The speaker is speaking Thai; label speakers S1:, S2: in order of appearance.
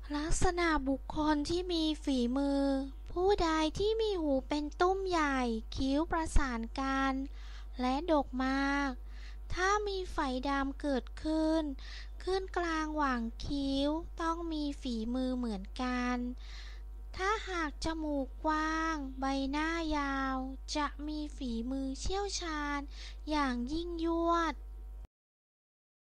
S1: ลักษณะบุคคลที่มีฝีมือผู้ใดที่มีหูเป็นตุ้มใหญ่คิ้วประสานกันและดกมากถ้ามีไฝดำเกิดขึ้นกลางหว่างคิ้วต้องมีฝีมือเหมือนกันถ้าหากจมูกกว้างใบหน้ายาวจะมีฝีมือเชี่ยวชาญอย่างยิ่งยวด